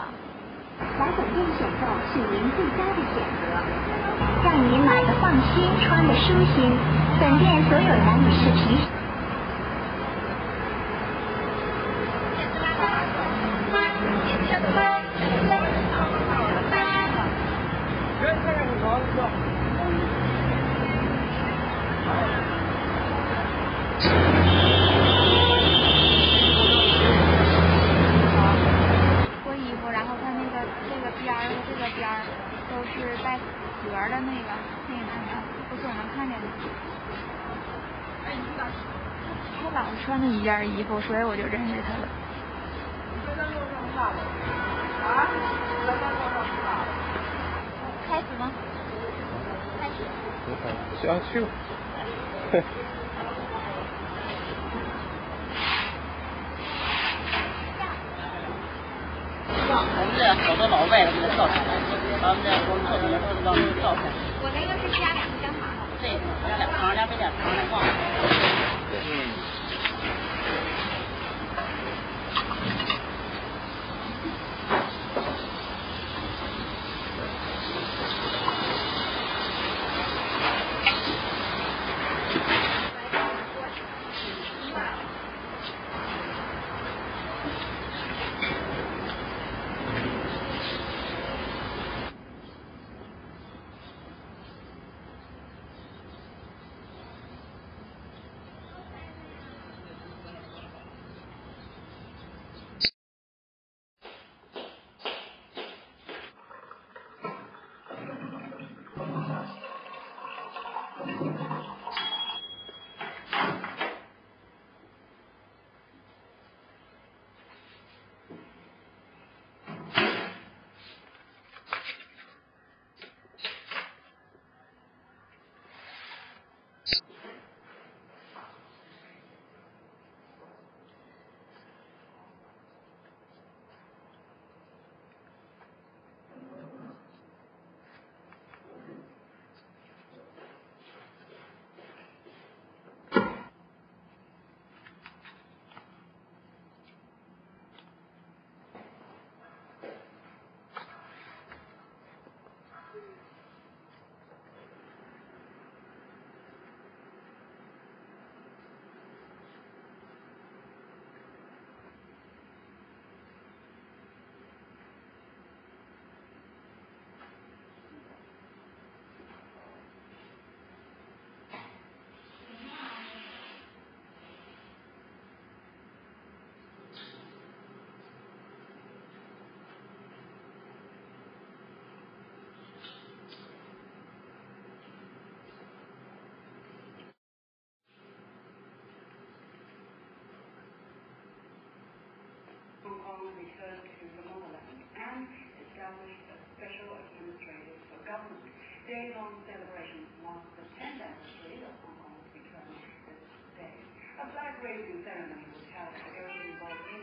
来本店选购是您最佳的选择，让您买的放心，穿的舒心。本店所有男女士皮。 的那个男的，不是我能看见的。他老是穿那一件衣服，所以我就认识他了。开始吗？开始。 行，去吧。 我们这好多老外给它照下来，咱们这我们做的都是让它照下来。 我那个是加2个姜码的。 这个加2汤，2杯2汤的忘了。 Returned to the motherland and established a special administrative government. Day-long celebrations mark the 10th anniversary of Hong Kong's return this day. A flag-raising ceremony was held at the Ocean Ball